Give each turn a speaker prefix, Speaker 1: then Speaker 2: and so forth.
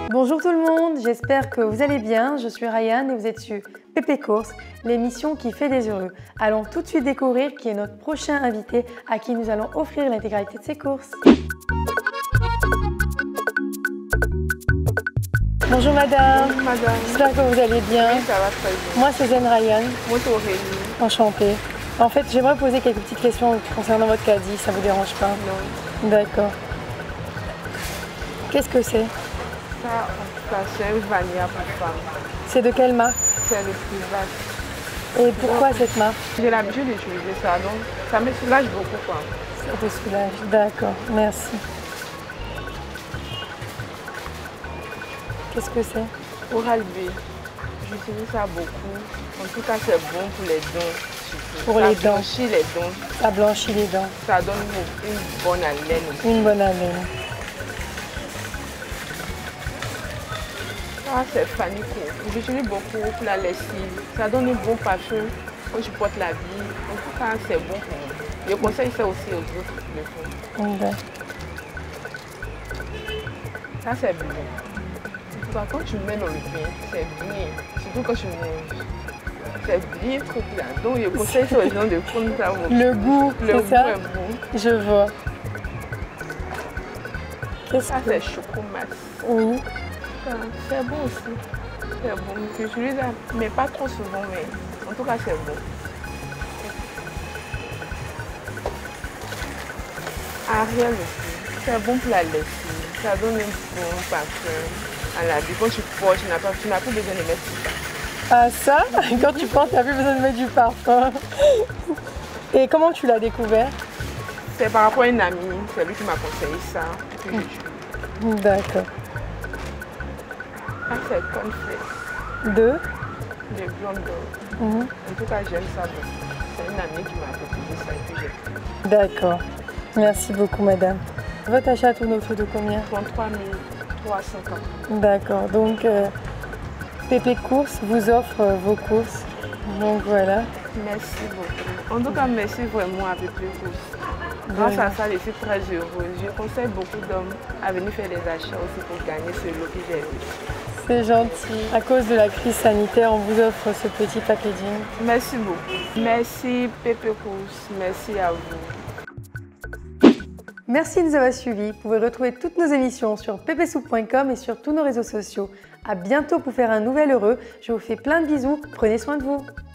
Speaker 1: Bonjour tout le monde, j'espère que vous allez bien. Je suis Ryan et vous êtes sur Pépé Courses, l'émission qui fait des heureux. Allons tout de suite découvrir qui est notre prochain invité à qui nous allons offrir l'intégralité de ses courses. Bonjour madame.
Speaker 2: Bonjour madame.
Speaker 1: J'espère que vous allez bien.
Speaker 2: Oui, ça va très bien.
Speaker 1: Moi c'est Zen Ryan.
Speaker 2: Moi c'est Aurélie.
Speaker 1: Enchantée. En fait, j'aimerais poser quelques petites questions concernant votre caddie, ça vous dérange pas?
Speaker 2: Non.
Speaker 1: D'accord. Qu'est-ce que c'est?
Speaker 2: Ça, en tout cas, c'est un vanilla pour femme.
Speaker 1: C'est de quelle marque?
Speaker 2: C'est le plus vaste.
Speaker 1: Et pourquoi cette marque?
Speaker 2: J'ai l'habitude d'utiliser ça, donc ça me soulage beaucoup, quoi.
Speaker 1: Ça te soulage, d'accord, merci. Qu'est-ce que c'est?
Speaker 2: Oral-B. J'utilise ça beaucoup. En tout cas, c'est bon pour les dents.
Speaker 1: Pour
Speaker 2: ça
Speaker 1: les dents.
Speaker 2: blanchit les dents.
Speaker 1: Ça blanchit les dents.
Speaker 2: Ça donne une bonne haleine aussi.
Speaker 1: Une bonne haleine.
Speaker 2: Ça, c'est Fanny Co. J'utilise beaucoup pour la lessive. Ça donne un bon parfum quand je porte la vie. En tout cas, c'est bon pour moi. Je conseille ça aussi aux autres de fond.
Speaker 1: Ouais.
Speaker 2: Ça, c'est bon. En tout cas, quand tu mets dans le pain, c'est bien. Surtout quand tu manges. C'est bien trop bien. Donc, je conseille ça aux gens de prendre ça.
Speaker 1: Le goût,
Speaker 2: le
Speaker 1: c'est
Speaker 2: goût
Speaker 1: ça?
Speaker 2: est bon.
Speaker 1: Je vois.
Speaker 2: Ça, c'est chocomat.
Speaker 1: Oui.
Speaker 2: C'est bon aussi. C'est bon. J'utilise ça, mais pas trop souvent, mais en tout cas, c'est bon. Ariel aussi. C'est bon pour la lessive. Ça donne un bon parfum à la vie. Quand tu portes, tu n'as plus besoin de mettre tout ça.
Speaker 1: Ah ça? Quand tu penses, tu n'as plus besoin de mettre du parfum. Et comment tu l'as découvert?
Speaker 2: C'est par rapport à une amie. C'est lui qui m'a conseillé ça. Puis j'utilise.
Speaker 1: D'accord.
Speaker 2: Ah, c'est cornflakes.
Speaker 1: Deux?
Speaker 2: De blanc d'or. En tout cas, j'aime ça beaucoup. C'est une amie qui m'a proposé ça et puis j'ai pris.
Speaker 1: D'accord. Merci beaucoup, madame. Votre achat tourne autour de combien?
Speaker 2: 33 350.
Speaker 1: D'accord. Donc, Pépé Courses vous offre vos courses. Donc, voilà.
Speaker 2: Merci beaucoup. En tout cas, merci vraiment à Pépé Courses. Grâce à ça, je suis très heureuse. Je conseille beaucoup d'hommes à venir faire des achats aussi pour gagner ce lot que j'ai eu.
Speaker 1: C'est gentil. À cause de la crise sanitaire, on vous offre ce petit packaging.
Speaker 2: Merci beaucoup. Merci Pépé Courses. Merci à vous.
Speaker 1: Merci de nous avoir suivis. Vous pouvez retrouver toutes nos émissions sur pépésoup.com et sur tous nos réseaux sociaux. À bientôt pour faire un nouvel heureux. Je vous fais plein de bisous. Prenez soin de vous.